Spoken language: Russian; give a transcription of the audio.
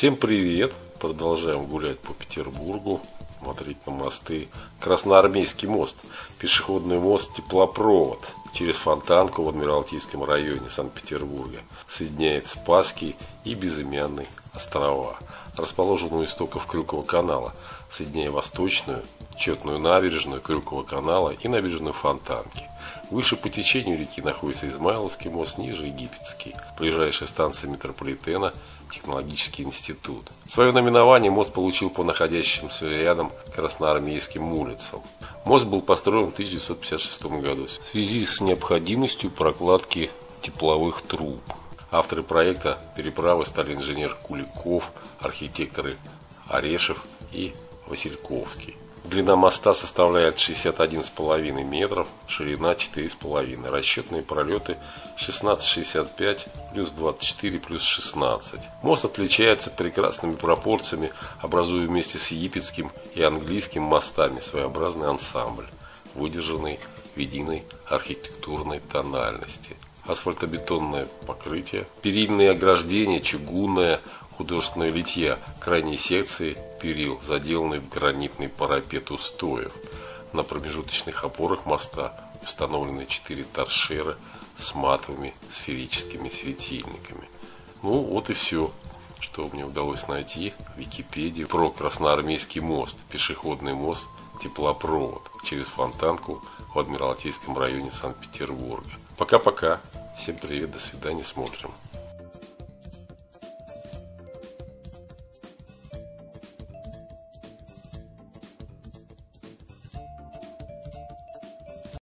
Всем привет! Продолжаем гулять по Петербургу, смотреть на мосты. Красноармейский мост, пешеходный мост, теплопровод через Фонтанку в Адмиралтейском районе Санкт-Петербурга. Соединяет Спасский и Безымянный острова. Расположен у истоков Крюкового канала, соединяя восточную, Четную набережную Крюкового канала и набережную Фонтанки. Выше по течению реки находится Измайловский мост, ниже Египетский. Ближайшая станция метрополитена – Технологический институт. Свое наименование мост получил по находящимся рядом Красноармейским улицам. Мост был построен в 1956 году в связи с необходимостью прокладки тепловых труб. Авторы проекта переправы стали инженер Куликов, архитекторы Орешев и Васильковский. Длина моста составляет 61,5 метров, ширина 4,5. Расчетные пролеты 16,65 плюс 24 плюс 16. Мост отличается прекрасными пропорциями, образуя вместе с египетским и английским мостами своеобразный ансамбль, выдержанный в единой архитектурной тональности. Асфальтобетонное покрытие, перильные ограждения, чугунное, художественная литья, крайней секции перил, заделанный в гранитный парапет устоев. На промежуточных опорах моста установлены 4 торшера с матовыми сферическими светильниками. Ну вот и все, что мне удалось найти в Википедии про Красноармейский мост, пешеходный мост, теплопровод через Фонтанку в Адмиралтейском районе Санкт-Петербурга. Пока-пока. Всем привет, до свидания, смотрим.